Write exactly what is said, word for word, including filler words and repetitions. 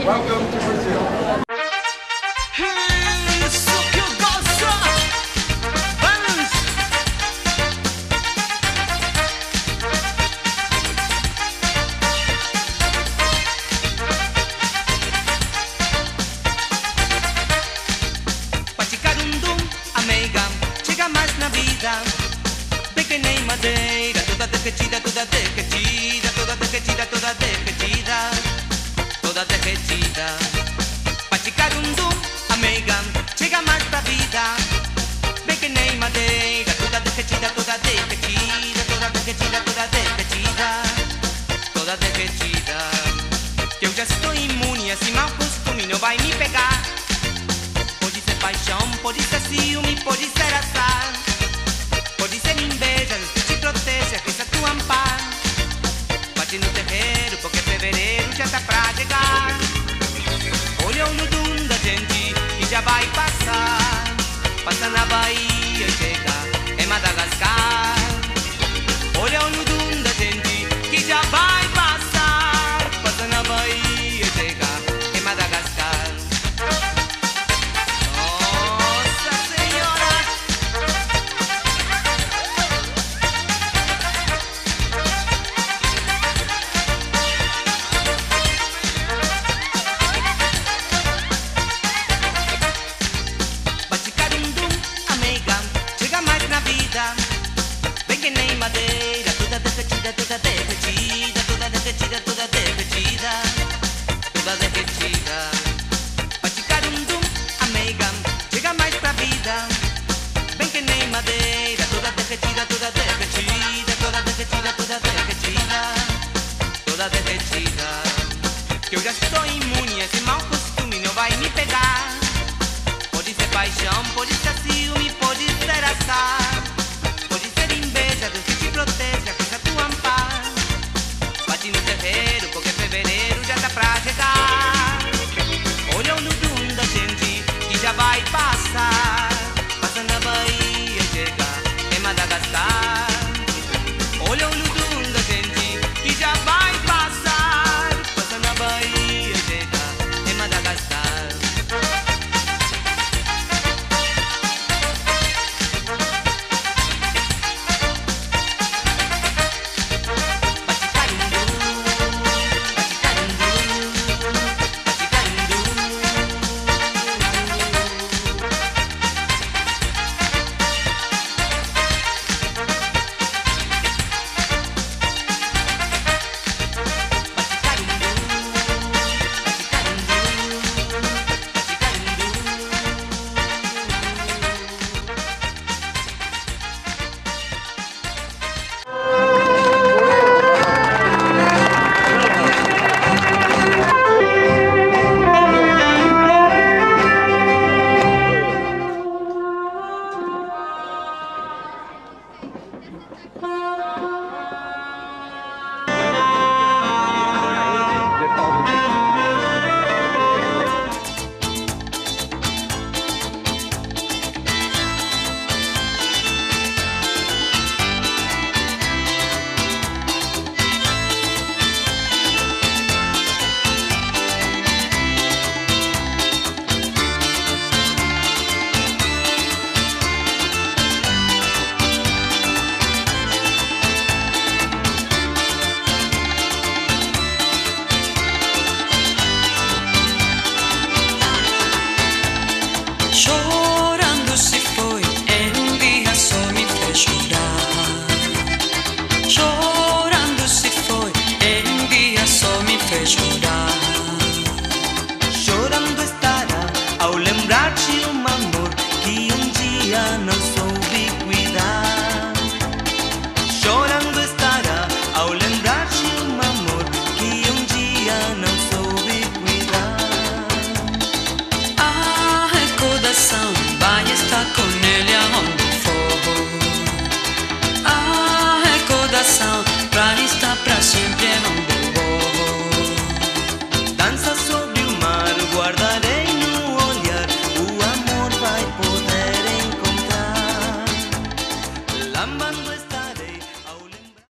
Welcome to Brazil. Isso que eu gosto. Vamos. Pachicarundum, amiga, chega mais na vida. Pequena em madeira, toda derretida, toda derretida, toda derretida, toda derretida, toda derretida. Pachicarundum, amiga, chega mais pra vida. Pequena em madeira, toda derretida, toda derretida, toda derretida, toda derretida, toda derretida. Que eu já estou imune, esse mau costume não vai me pegar. Pode ser paixão, pode ser ciúme, pode ser azar. Pode ser inveja, Deus que te proteja, que essa tua amparo. Bate no terreiro, porque fevereiro já tá pra chegar. Olha o nudum da gente que já vai passar. Passa na Bahia e chega em Madagascar. Olha o nudum da gente que já vai passar. Passa na Bahia e chega em Madagascar. Nossa Senhora! Pachicarundum, amiga, chega mais na vida. Vem que nem madeira, toda derretida, toda derretida, toda derretida, toda derretida, toda derretida. Pachicarundum, amiga, chega mais pra vida. Vem que nem madeira, toda derretida, toda derretida, toda derretida, toda derretida, toda derretida. Que eu já estou imune, esse mau costume não vai me pegar. Pode ser paixão, pode ser ciúme, pode ser azar. Pode ser inveja, Deus que te proteja, que essa tua amparo. Bate no terreiro, porque fevereiro já tá pra chegar. Olha o nudum da gente que já vai passar. Passa na Bahia, chega em Madagascar. Olha o nudum da gente que já vai passar. Passa na Bahia, chega em Madagascar. Chorando se foi, em um dia só me fez chorar. Chorando se foi, em um dia só me fez chorar. Chorando estará ao lembrar de um amor que um dia não soube cuidar. Chorando estará ao lembrar de um amor que um dia não soube cuidar. A recordação vai estar com ele aonde for. A recordação vai estar pra sempre onde